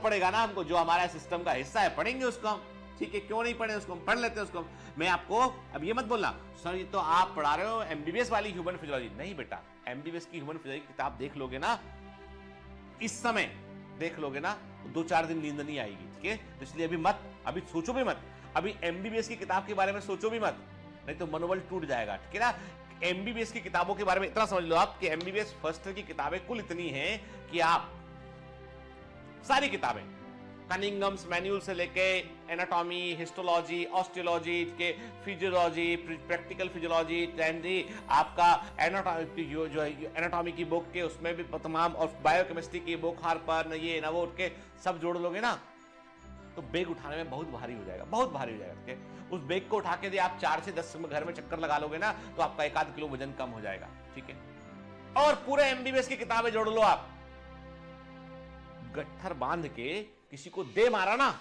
पड़ेगा ना हमको, जो हमारा सिस्टम का हिस्सा है पढ़ेंगे उसको हम, ठीक है, क्यों नहीं पढ़े उसको, हम पढ़ लेते हैं उसको। मैं आपको अब ये मत बोलना सर ये तो आप पढ़ा रहे हो एमबीबीएस वाली ह्यूमन फिजियोलॉजी, नहीं बेटा, एमबीबीएस की ह्यूमन फिजियोलॉजी की किताब देख लोगे ना, इस समय देख लोगे ना, 2-4 दिन नींद नहीं आएगी, ठीक है, तो इसलिए अभी मत, अभी सोचो भी मत, अभी एमबीबीएस की किताब के बारे में सोचो भी मत, नहीं तो मनोबल टूट जाएगा, ठीक है ना। एमबीबीएस की किताबों के बारे में इतना समझ लो आप कि एमबीबीएस फर्स्ट ईयर की किताबें कुल इतनी हैं कि आप सारी किताबें कनिंगम्स मैन्यूल से लेके एनाटॉमी, हिस्टोलॉजी, ऑस्टियोलॉजी के फिजियोलॉजी, प्रैक्टिकल फिजियोलॉजी, आपका एनाटॉमी जो एनाटॉमी की बुक के उसमें भी तमाम, और बायोकेमिस्ट्री की बुक हार्पर ये ना वो के सब जोड़ लोगे ना तो बैग उठाने में बहुत भारी हो जाएगा, बहुत भारी हो जाएगा, ठीक है। उस बैग को उठा के दे आप 4 से 10 घर में चक्कर लगा लोगे ना तो आपका 1-8 किलो वजन कम हो जाएगा, ठीक है। और पूरे एमबीबीएस की किताबें जोड़ लो आप, गट्ठर बांध के किसी को दे मारा ना,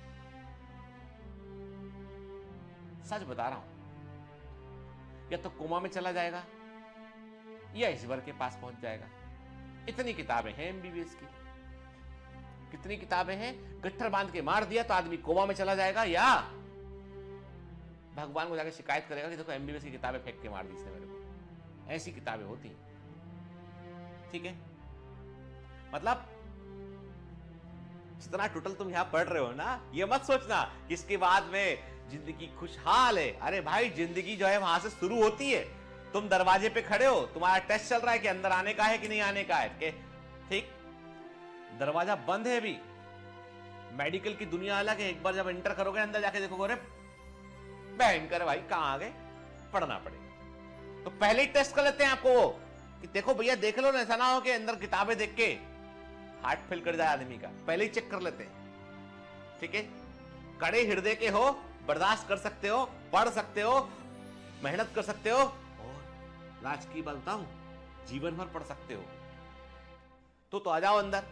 सच बता रहा हूं, या तो कोमा में चला जाएगा या ईश्वर के पास पहुंच जाएगा। इतनी किताबें हैं एमबीबीएस की, कितनी किताबें हैं, गट्ठर बांध के मार दिया तो आदमी कोमा में चला जाएगा या भगवान को जाकर शिकायत करेगा कि देखो एमबीबीएस की किताबें फेंक के मार दी इसने मेरे को। ऐसी किताबें होती, ठीक है। मतलब जितना टोटल तुम यहां पढ़ रहे हो ना, ये मत सोचना कि इसके बाद में जिंदगी खुशहाल है। अरे भाई जिंदगी जो है वहां से शुरू होती है, तुम दरवाजे पे खड़े हो, तुम्हारा टेस्ट चल रहा है कि अंदर आने का है कि नहीं आने का है, ठीक, दरवाजा बंद है अभी, मेडिकल की दुनिया अलग है। एक बार जब एंटर करोगे अंदर जाके देखोगे अरे भयंकर भाई कहां आ गए, पढ़ना पड़ेगा। तो पहले ही टेस्ट कर लेते हैं आपको वो कि देखो भैया देख लो ना, ऐसा ना हो कि अंदर किताबें देख के हार्ट फेल कर जाए आदमी का, पहले ही चेक कर लेते हैं, ठीक है। कड़े हृदय के हो, बर्दाश्त कर सकते हो, पढ़ सकते हो, मेहनत कर सकते हो, और राज की बात बताऊं जीवन भर पढ़ सकते हो, तो आ जाओ अंदर,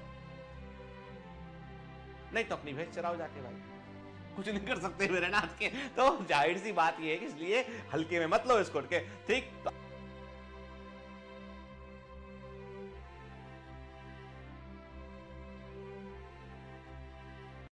नहीं तो अपनी भैंस चराओ जाके भाई, कुछ नहीं कर सकते मेरे नाथ के। तो जाहिर सी बात यह है कि इसलिए हल्के में मत लो इसको, ठीक।